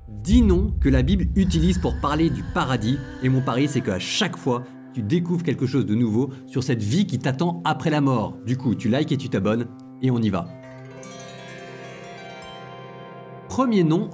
10 noms que la Bible utilise pour parler du paradis, et mon pari c'est qu'à chaque fois, tu découvres quelque chose de nouveau sur cette vie qui t'attend après la mort. Du coup, tu likes et tu t'abonnes, et on y va. Premier nom,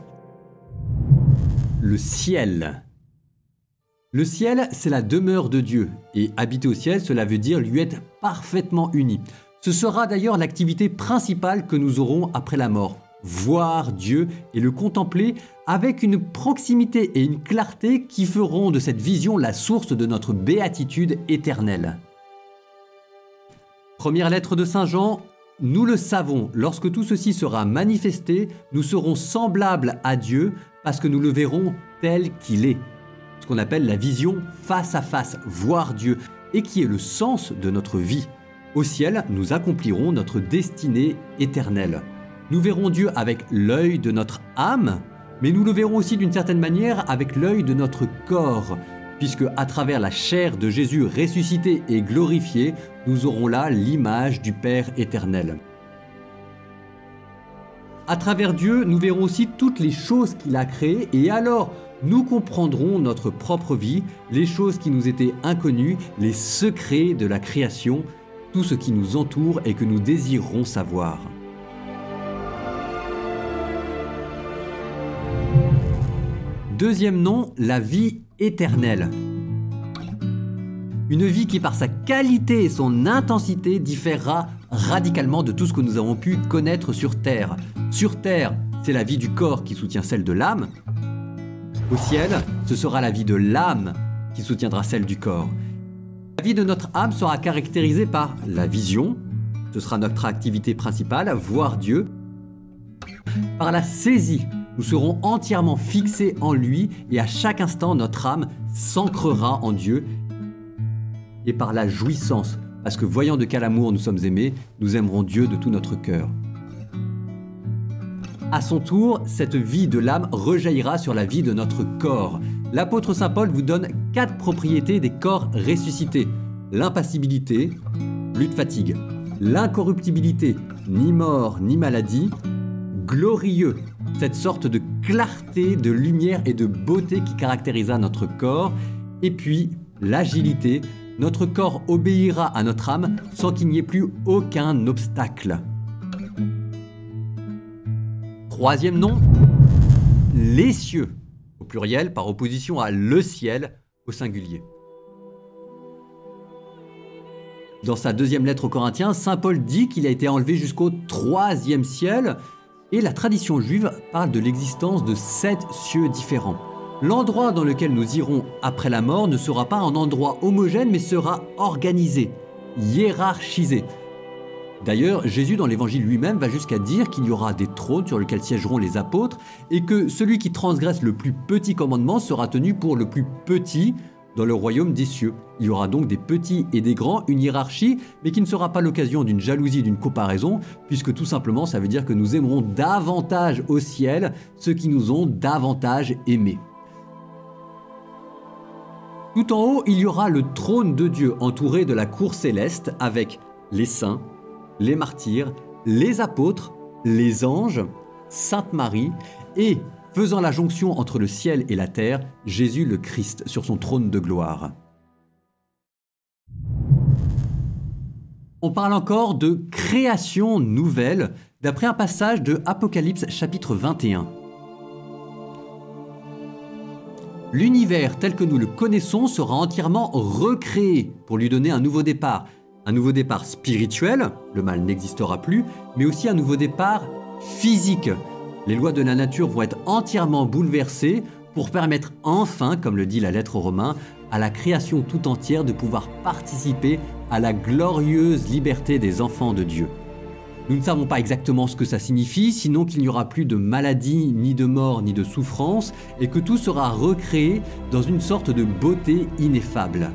le ciel. Le ciel, c'est la demeure de Dieu, et habiter au ciel, cela veut dire lui être parfaitement uni. Ce sera d'ailleurs l'activité principale que nous aurons après la mort. Voir Dieu et le contempler avec une proximité et une clarté qui feront de cette vision la source de notre béatitude éternelle. Première lettre de Saint Jean, nous le savons, lorsque tout ceci sera manifesté, nous serons semblables à Dieu parce que nous le verrons tel qu'il est. Ce qu'on appelle la vision face à face, voir Dieu, et qui est le sens de notre vie. Au ciel, nous accomplirons notre destinée éternelle. Nous verrons Dieu avec l'œil de notre âme, mais nous le verrons aussi d'une certaine manière avec l'œil de notre corps, puisque à travers la chair de Jésus ressuscité et glorifié, nous aurons là l'image du Père éternel. À travers Dieu, nous verrons aussi toutes les choses qu'il a créées, et alors nous comprendrons notre propre vie, les choses qui nous étaient inconnues, les secrets de la création, tout ce qui nous entoure et que nous désirerons savoir. Deuxième nom, la vie éternelle. Une vie qui par sa qualité et son intensité différera radicalement de tout ce que nous avons pu connaître sur Terre. Sur Terre, c'est la vie du corps qui soutient celle de l'âme. Au ciel, ce sera la vie de l'âme qui soutiendra celle du corps. La vie de notre âme sera caractérisée par la vision, ce sera notre activité principale, voir Dieu. Par la saisie, nous serons entièrement fixés en lui et à chaque instant notre âme s'ancrera en Dieu. Et par la jouissance, parce que voyant de quel amour nous sommes aimés, nous aimerons Dieu de tout notre cœur. À son tour, cette vie de l'âme rejaillira sur la vie de notre corps. L'apôtre Saint Paul vous donne 4 propriétés des corps ressuscités. L'impassibilité, plus de fatigue. L'incorruptibilité, ni mort ni maladie. Glorieux, cette sorte de clarté, de lumière et de beauté qui caractérisa notre corps. Et puis, l'agilité, notre corps obéira à notre âme sans qu'il n'y ait plus aucun obstacle. Troisième nom, les cieux, au pluriel par opposition à le ciel au singulier. Dans sa deuxième lettre aux Corinthiens, Saint Paul dit qu'il a été enlevé jusqu'au 3e ciel et la tradition juive parle de l'existence de 7 cieux différents. L'endroit dans lequel nous irons après la mort ne sera pas un endroit homogène mais sera organisé, hiérarchisé. D'ailleurs, Jésus dans l'évangile lui-même va jusqu'à dire qu'il y aura des trônes sur lesquels siégeront les apôtres et que celui qui transgresse le plus petit commandement sera tenu pour le plus petit dans le royaume des cieux. Il y aura donc des petits et des grands, une hiérarchie, mais qui ne sera pas l'occasion d'une jalousie, d'une comparaison, puisque tout simplement ça veut dire que nous aimerons davantage au ciel ceux qui nous ont davantage aimés. Tout en haut, il y aura le trône de Dieu entouré de la cour céleste avec les saints, les martyrs, les apôtres, les anges, Sainte Marie et, faisant la jonction entre le ciel et la terre, Jésus le Christ sur son trône de gloire. On parle encore de création nouvelle d'après un passage de Apocalypse chapitre 21. L'univers tel que nous le connaissons sera entièrement recréé pour lui donner un nouveau départ. Un nouveau départ spirituel, le mal n'existera plus, mais aussi un nouveau départ physique. Les lois de la nature vont être entièrement bouleversées pour permettre enfin, comme le dit la lettre aux Romains, à la création tout entière de pouvoir participer à la glorieuse liberté des enfants de Dieu. Nous ne savons pas exactement ce que ça signifie, sinon qu'il n'y aura plus de maladie, ni de mort, ni de souffrance, et que tout sera recréé dans une sorte de beauté ineffable.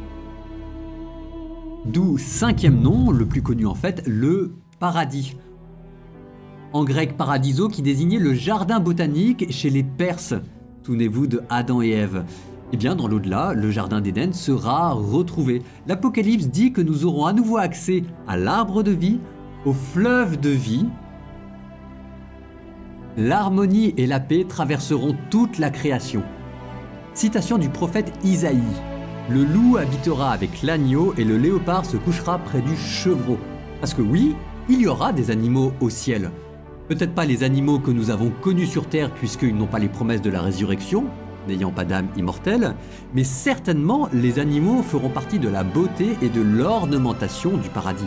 D'où 5e nom, le plus connu en fait, le paradis. En grec paradiso qui désignait le jardin botanique chez les Perses. Souvenez-vous de Adam et Ève. Eh bien, dans l'au-delà, le jardin d'Éden sera retrouvé. L'Apocalypse dit que nous aurons à nouveau accès à l'arbre de vie, au fleuve de vie, L'harmonie et la paix traverseront toute la création. Citation du prophète Isaïe. Le loup habitera avec l'agneau et le léopard se couchera près du chevreau. Parce que oui, il y aura des animaux au ciel. Peut-être pas les animaux que nous avons connus sur terre puisqu'ils n'ont pas les promesses de la résurrection, n'ayant pas d'âme immortelle, mais certainement les animaux feront partie de la beauté et de l'ornementation du paradis.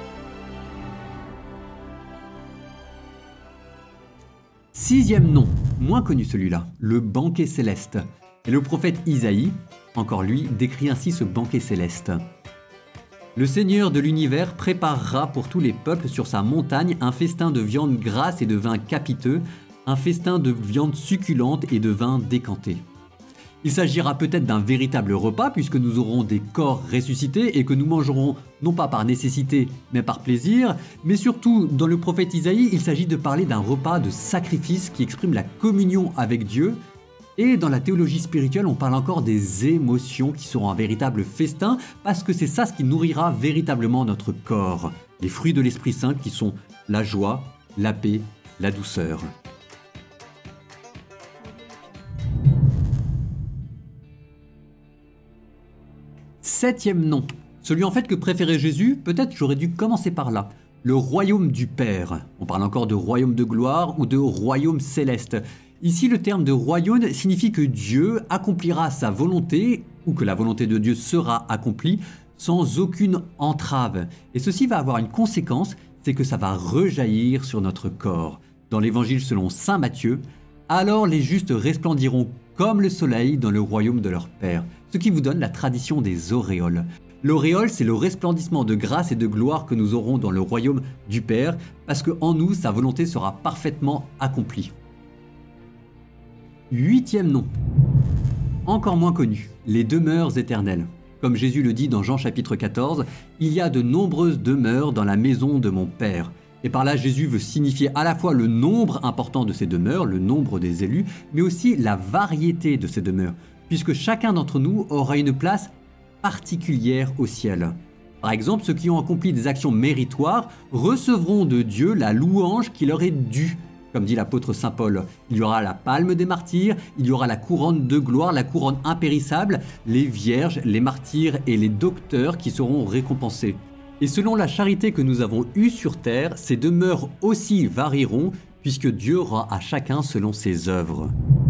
Sixième nom, moins connu celui-là, le banquet céleste. Et le prophète Isaïe, encore lui, décrit ainsi ce banquet céleste. Le Seigneur de l'univers préparera pour tous les peuples sur sa montagne un festin de viande grasse et de vin capiteux, un festin de viande succulente et de vin décanté. Il s'agira peut-être d'un véritable repas puisque nous aurons des corps ressuscités et que nous mangerons non pas par nécessité mais par plaisir, mais surtout dans le prophète Isaïe, il s'agit de parler d'un repas de sacrifice qui exprime la communion avec Dieu. Et dans la théologie spirituelle, on parle encore des émotions qui seront un véritable festin parce que c'est ça ce qui nourrira véritablement notre corps. Les fruits de l'Esprit Saint qui sont la joie, la paix, la douceur. Septième nom, celui en fait que préférait Jésus, peut-être j'aurais dû commencer par là. Le royaume du Père. On parle encore de royaume de gloire ou de royaume céleste. Ici, le terme de royaume signifie que Dieu accomplira sa volonté ou que la volonté de Dieu sera accomplie sans aucune entrave. Et ceci va avoir une conséquence, c'est que ça va rejaillir sur notre corps. Dans l'évangile selon saint Matthieu, alors les justes resplendiront comme le soleil dans le royaume de leur Père. Ce qui vous donne la tradition des auréoles. L'auréole, c'est le resplendissement de grâce et de gloire que nous aurons dans le royaume du Père, parce qu'en nous, sa volonté sera parfaitement accomplie. Huitième nom, encore moins connu, les demeures éternelles. Comme Jésus le dit dans Jean chapitre 14, il y a de nombreuses demeures dans la maison de mon Père. Et par là, Jésus veut signifier à la fois le nombre important de ces demeures, le nombre des élus, mais aussi la variété de ces demeures, puisque chacun d'entre nous aura une place particulière au ciel. Par exemple, ceux qui ont accompli des actions méritoires recevront de Dieu la louange qui leur est due. Comme dit l'apôtre saint Paul, il y aura la palme des martyrs, il y aura la couronne de gloire, la couronne impérissable, les vierges, les martyrs et les docteurs qui seront récompensés. Et selon la charité que nous avons eue sur terre, ces demeures aussi varieront, puisque Dieu rend à chacun selon ses œuvres.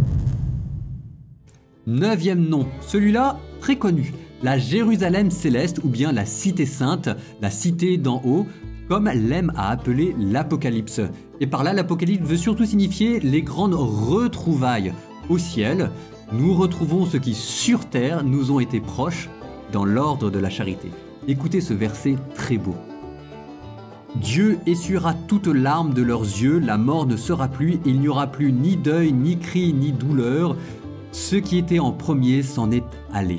Neuvième nom, celui-là très connu, la Jérusalem céleste ou bien la cité sainte, la cité d'en haut, comme l'aime à appeler l'Apocalypse. Et par là, l'Apocalypse veut surtout signifier les grandes retrouvailles. Au ciel, nous retrouvons ceux qui sur terre nous ont été proches dans l'ordre de la charité. Écoutez ce verset très beau. Dieu essuiera toute larme de leurs yeux, la mort ne sera plus, et il n'y aura plus ni deuil, ni cri, ni douleur. Ce qui était en premier s'en est allé.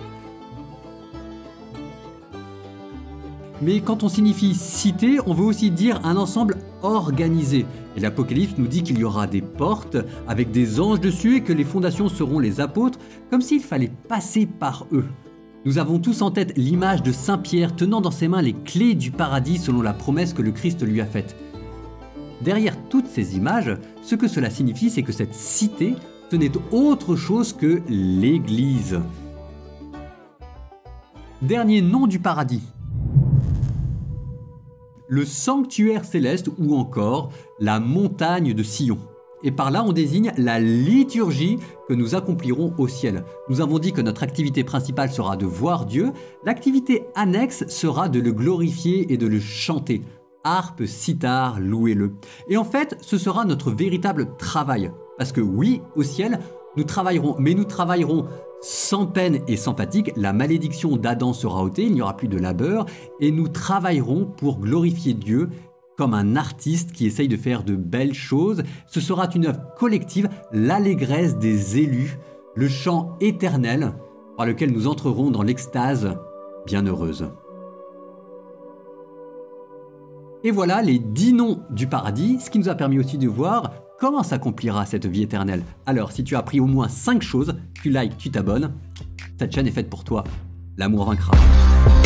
Mais quand on signifie cité, on veut aussi dire un ensemble organisé. Et l'Apocalypse nous dit qu'il y aura des portes avec des anges dessus et que les fondations seront les apôtres, comme s'il fallait passer par eux. Nous avons tous en tête l'image de Saint Pierre tenant dans ses mains les clés du paradis selon la promesse que le Christ lui a faite. Derrière toutes ces images, ce que cela signifie, c'est que cette cité, ce n'est autre chose que l'Église. Dernier nom du paradis. Le sanctuaire céleste ou encore la montagne de Sion. Et par là, on désigne la liturgie que nous accomplirons au ciel. Nous avons dit que notre activité principale sera de voir Dieu. L'activité annexe sera de le glorifier et de le chanter. Harpe, cithare, louez-le. Et en fait, ce sera notre véritable travail. Parce que oui, au ciel, nous travaillerons, mais nous travaillerons sans peine et sans fatigue. La malédiction d'Adam sera ôtée, il n'y aura plus de labeur, et nous travaillerons pour glorifier Dieu comme un artiste qui essaye de faire de belles choses. Ce sera une œuvre collective, l'allégresse des élus, le chant éternel par lequel nous entrerons dans l'extase bienheureuse. Et voilà les 10 noms du paradis, ce qui nous a permis aussi de voir comment s'accomplira cette vie éternelle. Alors, si tu as appris au moins 5 choses, tu likes, tu t'abonnes. Cette chaîne est faite pour toi. L'amour vaincra.